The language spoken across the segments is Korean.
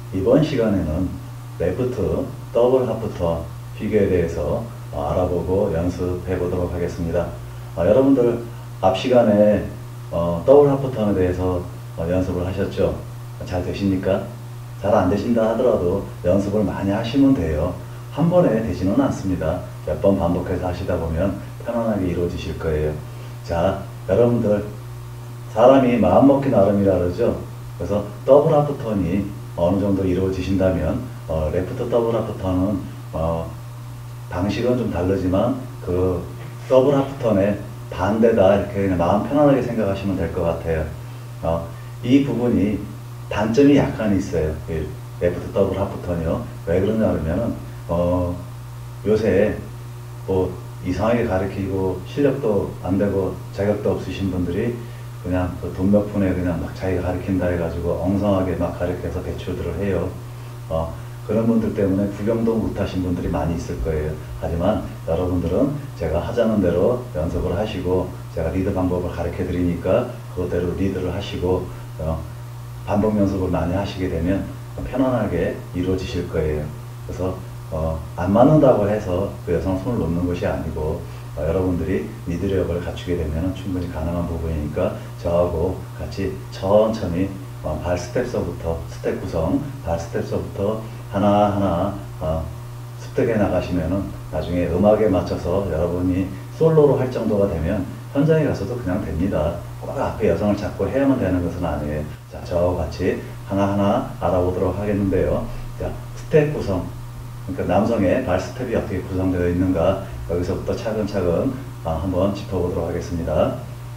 이번 시간에는 레프트 더블 하프턴 피겨에 대해서 알아보고 연습해 보도록 하겠습니다. 여러분들 앞 시간에 더블 하프턴에 대해서 연습을 하셨죠? 잘 되십니까? 잘 안 되신다 하더라도 연습을 많이 하시면 돼요. 한 번에 되지는 않습니다. 몇 번 반복해서 하시다 보면 편안하게 이루어지실 거예요. 자, 여러분들 사람이 마음먹기 나름이라 그러죠. 그래서 더블 하프턴이 어느 정도 이루어지신다면 레프트 더블 하프턴은 방식은 좀 다르지만 그 더블 하프턴의 반대다 이렇게 그냥 마음 편안하게 생각하시면 될 것 같아요. 이 부분이 단점이 약간 있어요. 레프트 더블 하프턴이요. 왜 그러냐 그러면은 요새 뭐 이상하게 가르치고 실력도 안 되고 자격도 없으신 분들이 그냥 그 돈 몇 푼에 그냥 막 자기가 가르친다 해가지고 엉성하게 막 가르쳐서 대출들을 해요. 그런 분들 때문에 구경도 못 하신 분들이 많이 있을 거예요. 하지만 여러분들은 제가 하자는 대로 연습을 하시고 제가 리드 방법을 가르쳐 드리니까 그것대로 리드를 하시고 반복 연습을 많이 하시게 되면 편안하게 이루어지실 거예요. 그래서 안 맞는다고 해서 그 여성 손을 놓는 것이 아니고 여러분들이 리드력을 갖추게 되면 충분히 가능한 부분이니까 저하고 같이 천천히 발 스텝서부터 스텝 구성, 발 스텝서부터 하나하나 습득해 나가시면은 나중에 음악에 맞춰서 여러분이 솔로로 할 정도가 되면 현장에 가서도 그냥 됩니다. 꼭 앞에 여성을 잡고 해야만 되는 것은 아니에요. 자, 저하고 같이 하나하나 알아보도록 하겠는데요. 자, 스텝 구성. 그러니까 남성의 발 스텝이 어떻게 구성되어 있는가 여기서부터 차근차근 한번 짚어보도록 하겠습니다.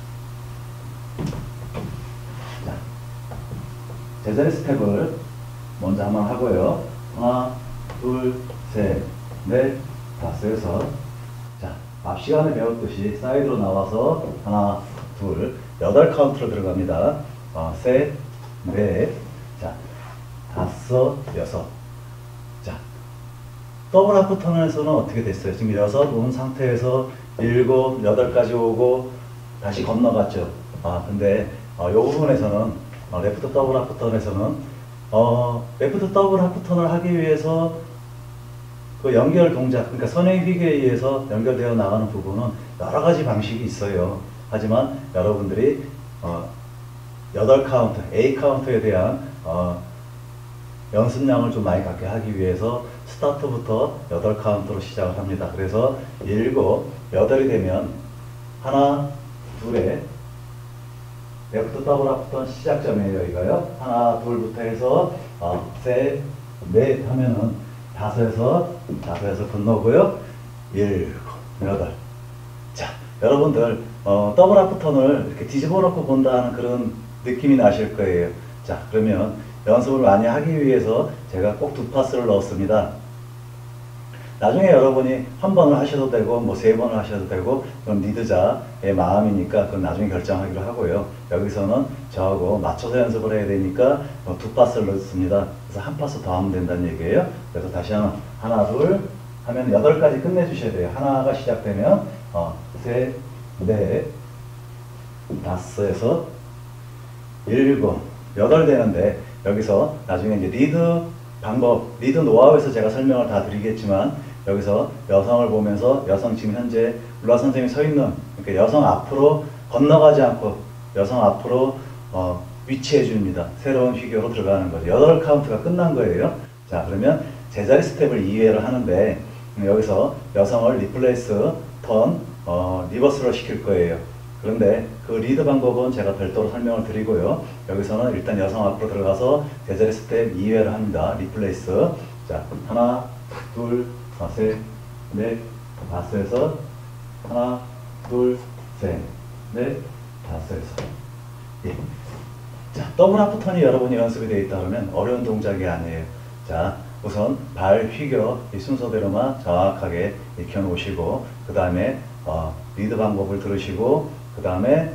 자, 제자리 스텝을 먼저 한번 하고요. 하나, 둘, 셋, 넷, 다섯, 여섯. 자, 앞 시간에 배웠듯이 사이드로 나와서 하나, 둘, 8카운트로 들어갑니다. 셋, 넷, 자, 다섯, 여섯. 자, 더블 하프턴에서는 어떻게 됐어요? 지금 6 온 상태에서 7, 8까지 오고 다시 건너갔죠. 근데 이 부분에서는 레프트 더블 하프턴에서는 레프트 더블 하프턴을 하기 위해서 그 연결 동작, 그러니까 선행 휘기에 의해서 연결되어 나가는 부분은 여러 가지 방식이 있어요. 하지만 여러분들이 8카운트, A 카운트에 대한 연습량을 좀 많이 갖게 하기 위해서 스타트부터 8카운트로 시작을 합니다. 그래서 7, 8이 되면 하나, 둘에 레프트 더블 하프턴 시작점이에요. 여기가요. 하나, 둘부터 해서 셋, 넷 하면은 다섯에서 건너고요. 7, 8. 자, 여러분들 더블 하프턴을 이렇게 뒤집어 놓고 본다는 그런 느낌이 나실 거예요. 자, 그러면 연습을 많이 하기 위해서 제가 꼭 2파스를 넣었습니다. 나중에 여러분이 한 번을 하셔도 되고 뭐 3번을 하셔도 되고 그건 리드자의 마음이니까 그건 나중에 결정하기로 하고요. 여기서는 저하고 맞춰서 연습을 해야 되니까 2파스를 넣습니다. 그래서 한 파스 더 하면 된다는 얘기예요. 그래서 다시 하나 둘 하면 8까지 끝내주셔야 돼요. 하나가 시작되면 셋, 넷, 다섯, 여섯, 7, 8 되는데 여기서 나중에 이제 리드 방법, 리드 노하우에서 제가 설명을 다 드리겠지만 여기서 여성을 보면서 여성 지금 현재 룰라 선생님이 서 있는 그러니까 여성 앞으로 건너가지 않고 여성 앞으로 위치해 줍니다. 새로운 휘교로 들어가는 거죠. 8카운트가 끝난 거예요. 자, 그러면 제자리 스텝을 2회를 하는데 여기서 여성을 리플레이스, 턴, 리버스로 시킬 거예요. 그런데 그 리드 방법은 제가 별도로 설명을 드리고요. 여기서는 일단 여성 앞으로 들어가서 제자리 스텝 2회를 합니다. 리플레이스. 자, 하나, 둘, 셋, 넷, 다섯, 여섯. 하나, 둘, 셋, 넷, 다섯, 여섯. 예. 자, 더블 하프턴이 여러분이 연습이 되어 있다 그러면 어려운 동작이 아니에요. 자, 우선 발 휘겨 이 순서대로만 정확하게 익혀 놓으시고 그 다음에 리드 방법을 들으시고 그 다음에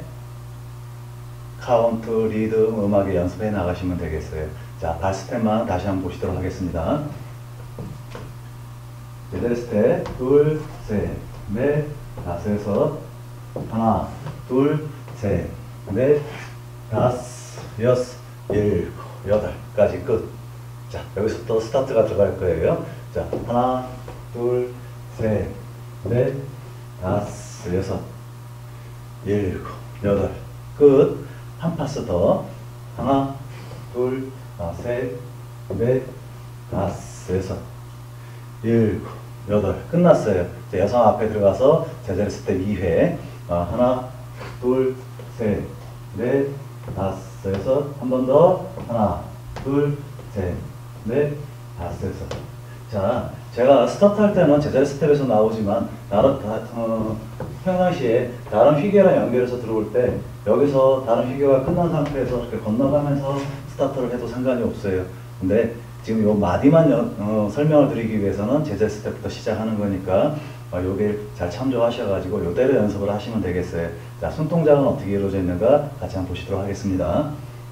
카운트, 리드, 음악에 연습해 나가시면 되겠어요. 자, 발 스텝만 다시 한번 보시도록 하겠습니다. 제자리 스텝 둘, 셋, 넷, 다섯, 여섯. 하나, 둘, 셋, 넷, 다섯, 여섯, 7, 8까지 끝. 자, 여기서 또 스타트가 들어갈 거예요. 자, 하나, 둘, 셋, 넷, 다섯, 여섯, 일곱, 여덟. 끝. 한 파스 더. 하나, 둘, 셋, 넷, 다섯, 여섯, 일곱, 여덟. 끝났어요. 이제 여성 앞에 들어가서 제자리 스텝 2회. 하나, 둘, 셋, 넷, 다섯, 여섯. 한 번 더. 하나, 둘, 셋, 넷, 다섯, 여섯. 자, 제가 스타트 할 때는 제자리 스텝에서 나오지만 평상시에 다른 휘계랑 연결해서 들어올 때 여기서 다른 휘계가 끝난 상태에서 이렇게 건너가면서 스타트를 해도 상관이 없어요. 근데 지금 요 마디만 설명을 드리기 위해서는 제자리 스텝부터 시작하는 거니까 요게 잘 참조하셔가지고 요대로 연습을 하시면 되겠어요. 자, 손동작은 어떻게 이루어져 있는가 같이 한번 보시도록 하겠습니다.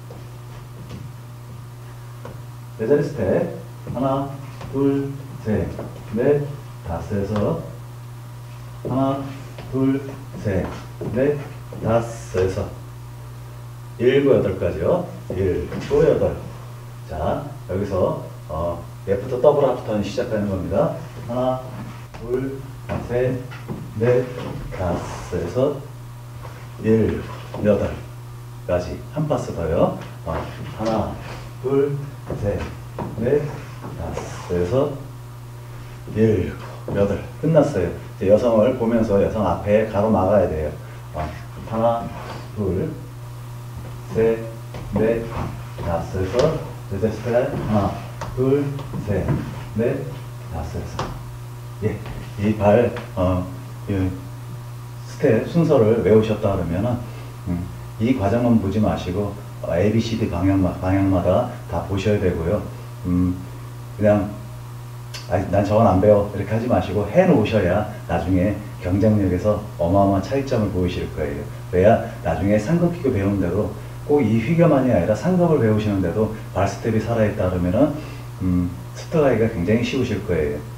제자리 스텝 하나, 둘, 셋, 넷, 다섯, 여섯. 하나, 둘, 셋, 넷, 다섯, 여섯. 일곱, 여덟까지요. 일곱, 여덟. 자, 여기서 레프트 더블 하프턴 시작하는 겁니다. 하나, 둘, 셋, 넷, 다섯, 여섯, 일곱, 여덟까지. 한 파스 더요. 하나, 둘, 셋, 넷, 다섯, 여섯, 일곱, 여덟. 끝났어요. 이제 여성을 보면서 여성 앞에 가로막아야 돼요. 하나, 둘, 셋, 넷, 다섯, 여섯. 제자리 스텝 하나, 둘, 셋, 넷, 다섯, 여섯. 예, 이 이 스텝 순서를 외우셨다 그러면은 이 과정만 보지 마시고 A, B, C, D 방향마다 다 보셔야 되고요. 그냥 난 저건 안 배워 이렇게 하지 마시고 해 놓으셔야 나중에 경쟁력에서 어마어마한 차이점을 보이실 거예요. 그래야 나중에 상급 기교 배우는 대로 꼭 이 휘겨만이 아니라 상급을 배우시는데도 발 스텝이 살아있다 그러면은 스트가이가 굉장히 쉬우실 거예요.